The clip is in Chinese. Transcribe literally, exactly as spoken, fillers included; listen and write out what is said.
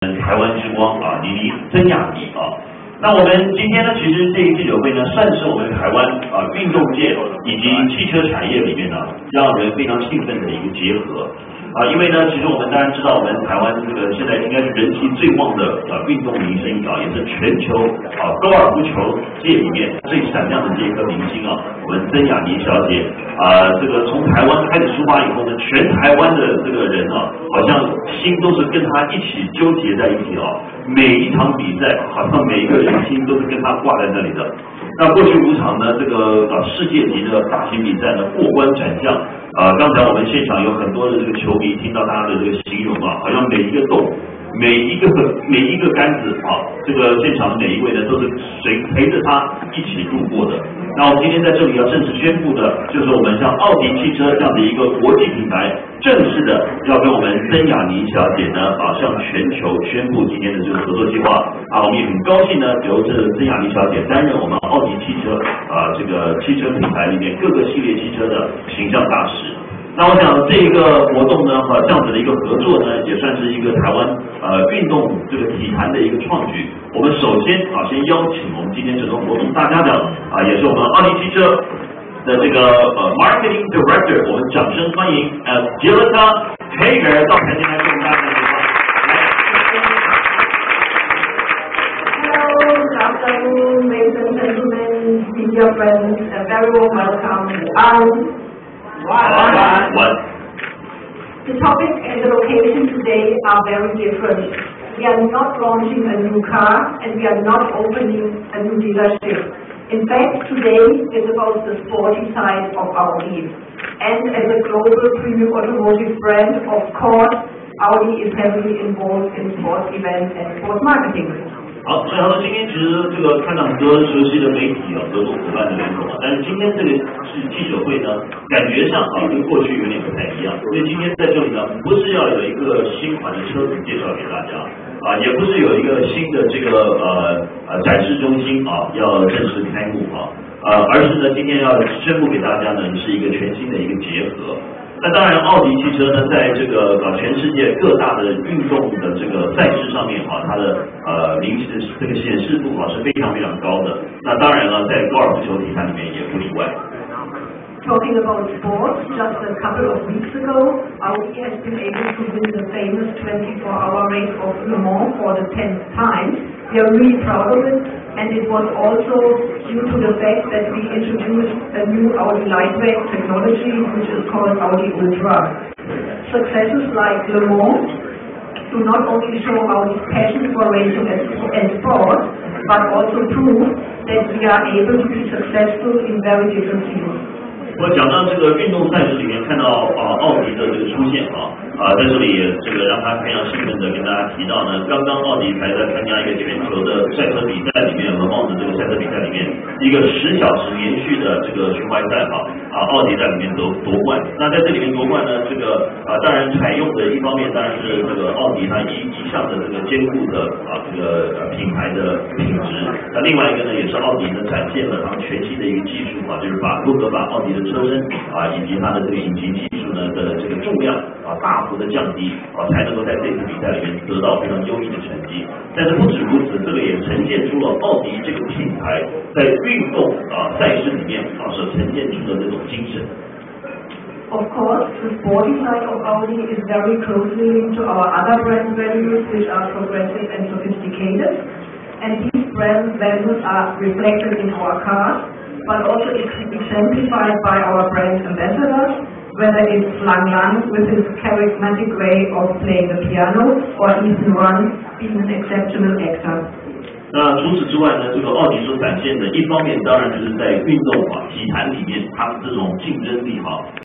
台湾之光啊，倪妮曾雅妮啊。那我们今天呢，其实这个记者会呢，算是我们台湾啊运动界以及汽车产业里面呢，让人非常兴奋的一个结合。啊，因为呢，其实我们当然知道，我们台湾这个现在应该是人气最旺的呃运动明星啊，也是全球啊高尔夫球界里面最闪亮的这一颗明星啊，我们曾雅妮小姐啊，这个从台湾开始出发以后呢，全台湾的这个人啊，好像心都是跟她一起纠结在一起啊，每一场比赛好像每一个人心都是跟她挂在那里的。那过去五场呢，这个呃世界级的大型比赛呢，过关斩将。呃，刚才我们现场有很多的这个球迷听到他的这个形容啊，好像每一个洞、每一个每一个杆子啊，这个现场的每一位呢都是谁陪着他一起度过的。那我们今天在这里要正式宣布的，就是我们像奥迪汽车这样的一个国际品牌，正式的要跟我们曾雅妮小姐呢啊向全球宣布今天的这个合作计划啊，我们也很高兴呢，由这曾雅妮小姐担任我们奥迪汽车啊这个汽车品牌里面各个系列汽车的形象大使。那我想这一个活动呢，和这样子的一个合作呢，也算是一个台湾呃运动这个体坛的一个创举。我们首先啊，先邀请我们今天整个活动大家长啊，也是我们奥迪汽车的这个呃 Marketing Director， 我们掌声欢迎呃 Jilita Hager 到台前来跟我们大家讲话。 Hello, good afternoon, ladies and gentlemen, media friends, a very warm welcome to our One. One. The topic and the location today are very different. We are not launching a new car and we are not opening a new dealership. In fact, today is about the sporty side of Audi. And as a global premium automotive brand, of course, Audi is heavily involved in sports events and sports marketing. 好，所以他说今天其实这个看到很多熟悉的媒体啊，合作伙伴的联盟啊，但是今天这个是记者会呢，感觉上啊跟过去有点不太一样，因为今天在这里呢，不是要有一个新款的车子介绍给大家啊，也不是有一个新的这个呃呃展示中心啊要正式开幕啊，呃，而是呢今天要宣布给大家呢是一个全新的一个结合。那当然，奥迪汽车呢，在这个呃全世界各大的运动的这个赛事上面啊，它的呃明显这个显示度啊是非常非常高的。那当然了，在高尔夫球体坛里面也不例外。 Talking about sports, just a couple of weeks ago, Audi has been able to win the famous twenty-four hour race of Le Mans for the tenth time. We are really proud of it, and it was also due to the fact that we introduced a new Audi lightweight technology, which is called Audi Ultra. Successes like Le Mans do not only show Audi's passion for racing and sport, but also prove that we are able to be successful in very different fields. 我讲到这个运动赛事里面看到啊奥迪的这个出现啊啊在这里也这个让他非常兴奋的跟大家提到呢，刚刚奥迪才在参加一个全球的赛车比赛里面，Le Mans的这个赛车比赛里面一个十小时连续的这个循环赛哈啊奥迪在里面夺夺冠。那在这里面夺冠呢，这个啊当然采用的一方面当然是这个奥迪它一一向的这个坚固的啊这个呃品牌的品质。那另外一个呢，也是奥迪呢展现了他们全新的一个技术啊，就是把如何把奥迪的车身啊，以及它的这个引擎技术呢的这个重量啊大幅的降低啊，才能够在这次比赛里面得到非常优异的成绩。但是不止如此，这个也呈现出了奥迪这个品牌在运动啊赛事里面啊所呈现出的这种精神。 Of course, the sporty side of Audi is very closely linked to our other brand values, which are progressive and sophisticated. And these brand values are reflected in our cars, but also exemplified by our brand ambassadors, whether it's Lang Lang with his charismatic way of playing the piano, or Ethan Run being an exceptional actor. 那除此之外呢，这个奥迪所展现的，一方面当然就是在运动啊体坛里面，它的这种竞争力哈。